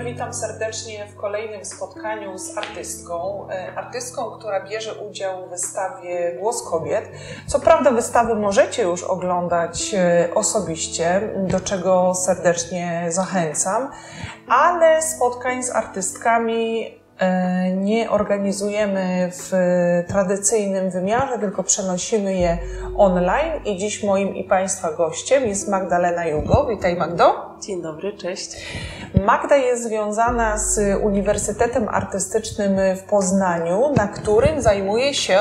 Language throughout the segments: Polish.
witam serdecznie w kolejnym spotkaniu z artystką, która bierze udział w wystawie Głos Kobiet. Co prawda wystawy możecie już oglądać osobiście, do czego serdecznie zachęcam, ale spotkań z artystkami nie organizujemy w tradycyjnym wymiarze, tylko przenosimy je online i dziś moim i Państwa gościem jest Magdalena Jugo. Witaj, Magdo. Dzień dobry, cześć. Magda jest związana z Uniwersytetem Artystycznym w Poznaniu, na którym zajmuje się...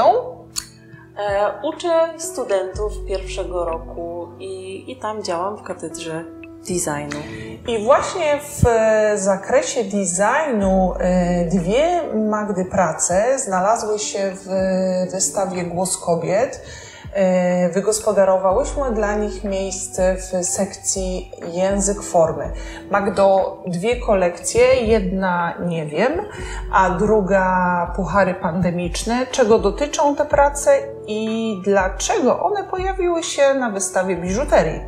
Uczę studentów pierwszego roku i tam działam w katedrze designu. I właśnie w zakresie designu dwie Magdy prace znalazły się w wystawie Głos Kobiet. Wygospodarowałyśmy dla nich miejsce w sekcji Język Formy. Magdo, dwie kolekcje, jedna nie wiem, a druga Puchary pandemiczne. Czego dotyczą te prace i dlaczego one pojawiły się na wystawie biżuterii?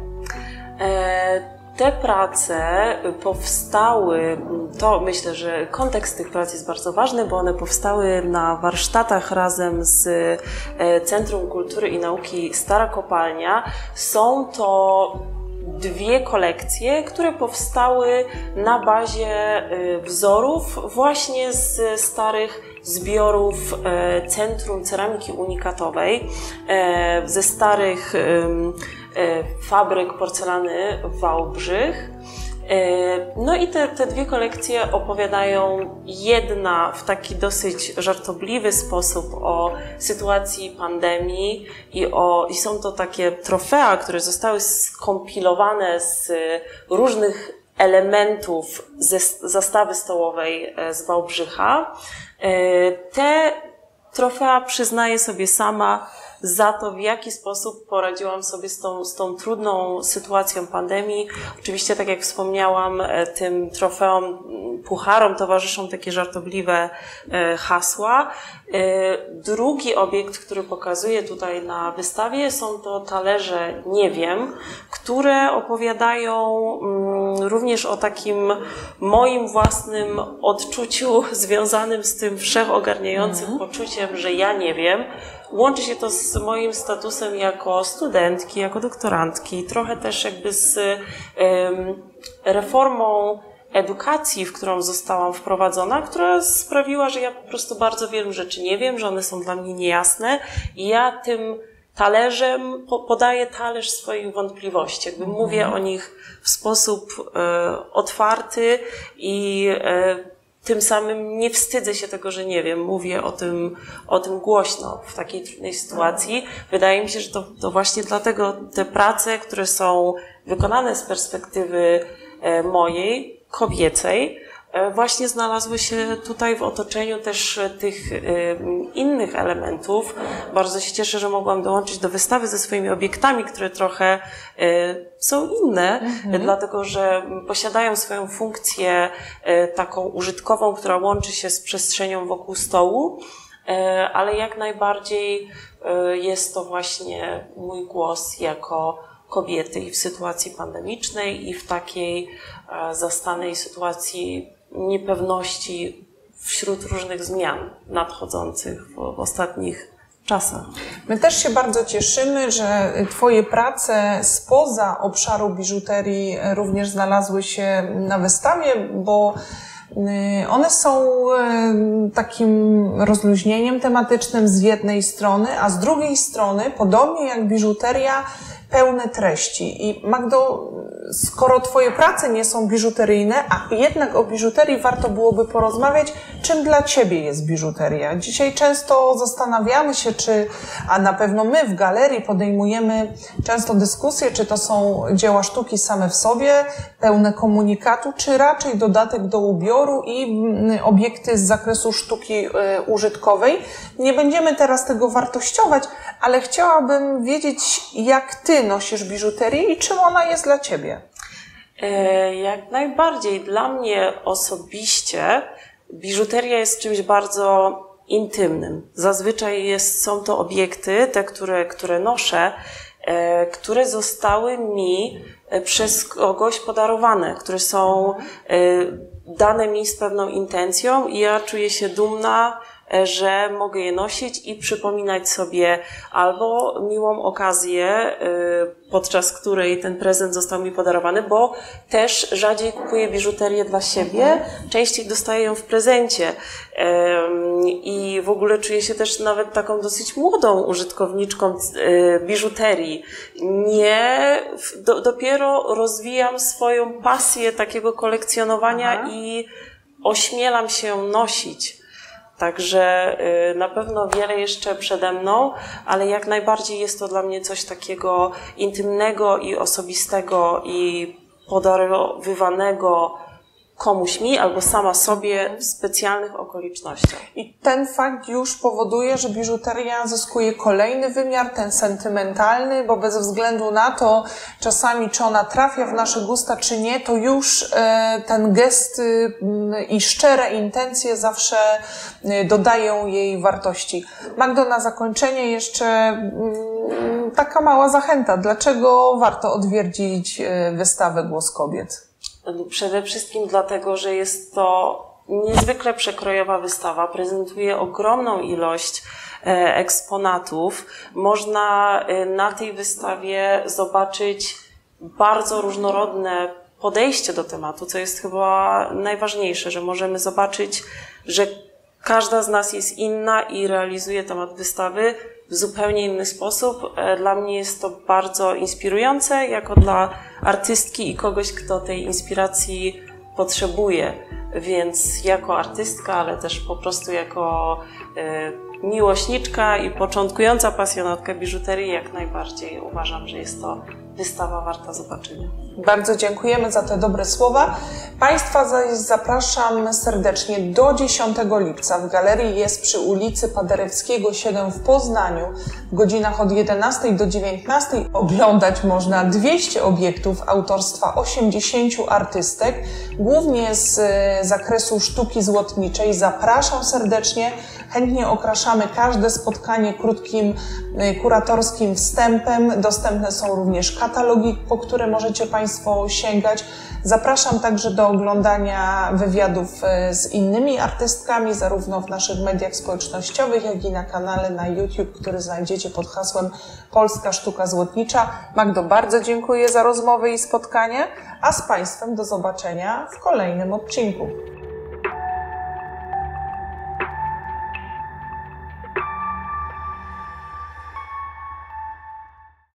Te prace powstały, to myślę, że kontekst tych prac jest bardzo ważny, bo one powstały na warsztatach razem z Centrum Kultury i Nauki Stara Kopalnia. Są to dwie kolekcje, które powstały na bazie wzorów właśnie z starych zbiorów Centrum Ceramiki Unikatowej, ze starych fabryk porcelany Wałbrzych. No i te dwie kolekcje opowiadają, jedna w taki dosyć żartobliwy sposób o sytuacji pandemii i są to takie trofea, które zostały skompilowane z różnych elementów ze zastawy stołowej z Wałbrzycha. Te trofea przyznaję sobie sama za to, w jaki sposób poradziłam sobie z tą trudną sytuacją pandemii. Oczywiście, tak jak wspomniałam, tym trofeom, pucharom towarzyszą takie żartobliwe hasła. Drugi obiekt, który pokazuję tutaj na wystawie, są to talerze Nie wiem, które opowiadają również o takim moim własnym odczuciu związanym z tym wszechogarniającym poczuciem, że ja nie wiem. Łączy się to z moim statusem jako studentki, jako doktorantki, trochę też jakby z reformą edukacji, w którą zostałam wprowadzona, która sprawiła, że ja po prostu bardzo wielu rzeczy nie wiem, że one są dla mnie niejasne i ja tym talerzem podaję talerz swoich wątpliwości. Jakby mówię o nich w sposób otwarty i tym samym nie wstydzę się tego, że nie wiem, mówię o tym głośno w takiej trudnej sytuacji. Wydaje mi się, że to właśnie dlatego te prace, które są wykonane z perspektywy mojej, kobiecej, właśnie znalazły się tutaj w otoczeniu też tych innych elementów. Bardzo się cieszę, że mogłam dołączyć do wystawy ze swoimi obiektami, które trochę są inne, dlatego że posiadają swoją funkcję taką użytkową, która łączy się z przestrzenią wokół stołu, ale jak najbardziej jest to właśnie mój głos jako kobiety i w sytuacji pandemicznej i w takiej zastanej sytuacji niepewności wśród różnych zmian nadchodzących w ostatnich czasach. My też się bardzo cieszymy, że Twoje prace spoza obszaru biżuterii również znalazły się na wystawie, bo one są takim rozluźnieniem tematycznym z jednej strony, a z drugiej strony, podobnie jak biżuteria, pełne treści. I Magdo, skoro Twoje prace nie są biżuteryjne, a jednak o biżuterii warto byłoby porozmawiać, czym dla Ciebie jest biżuteria? Dzisiaj często zastanawiamy się, a na pewno my w galerii podejmujemy często dyskusję, czy to są dzieła sztuki same w sobie, pełne komunikatu, czy raczej dodatek do ubioru i obiekty z zakresu sztuki użytkowej. Nie będziemy teraz tego wartościować, ale chciałabym wiedzieć, jak Ty nosisz biżuterię i czym ona jest dla Ciebie? Jak najbardziej. Dla mnie osobiście biżuteria jest czymś bardzo intymnym. Zazwyczaj są to obiekty, te, które noszę, które zostały mi przez kogoś podarowane, które są dane mi z pewną intencją i ja czuję się dumna, że mogę je nosić i przypominać sobie albo miłą okazję, podczas której ten prezent został mi podarowany, bo też rzadziej kupuję biżuterię dla siebie, częściej dostaję ją w prezencie i w ogóle czuję się też nawet taką dosyć młodą użytkowniczką biżuterii. Dopiero rozwijam swoją pasję takiego kolekcjonowania i ośmielam się nosić. Także na pewno wiele jeszcze przede mną, ale jak najbardziej jest to dla mnie coś takiego intymnego i osobistego i podarowywanego komuś mi albo sama sobie w specjalnych okolicznościach. I ten fakt już powoduje, że biżuteria zyskuje kolejny wymiar, ten sentymentalny, bo bez względu na to czasami, czy ona trafia w nasze gusta, czy nie, to już ten gest i szczere intencje zawsze dodają jej wartości. Magdo, na zakończenie jeszcze taka mała zachęta. Dlaczego warto odwiedzić wystawę Głos Kobiet? Przede wszystkim dlatego, że jest to niezwykle przekrojowa wystawa, prezentuje ogromną ilość eksponatów. Można na tej wystawie zobaczyć bardzo różnorodne podejście do tematu, co jest chyba najważniejsze, że możemy zobaczyć, że każda z nas jest inna i realizuje temat wystawy w zupełnie inny sposób. Dla mnie jest to bardzo inspirujące, jako dla artystki i kogoś, kto tej inspiracji potrzebuje. Więc jako artystka, ale też po prostu jako miłośniczka i początkująca pasjonatka biżuterii, jak najbardziej uważam, że jest to wystawa warta zobaczenia. Bardzo dziękujemy za te dobre słowa. Państwa zaś zapraszam serdecznie do 10 lipca w Galerii Jest przy ulicy Paderewskiego 7 w Poznaniu. W godzinach od 11 do 19 oglądać można 200 obiektów autorstwa 80 artystek, głównie z zakresu sztuki złotniczej. Zapraszam serdecznie. Chętnie okraszamy każde spotkanie krótkim kuratorskim wstępem. Dostępne są również katalogi, po które możecie Państwo sięgać. Zapraszam także do oglądania wywiadów z innymi artystkami, zarówno w naszych mediach społecznościowych, jak i na kanale na YouTube, który znajdziecie pod hasłem Polska Sztuka Złotnicza. Magdo, bardzo dziękuję za rozmowę i spotkanie, a z Państwem do zobaczenia w kolejnym odcinku.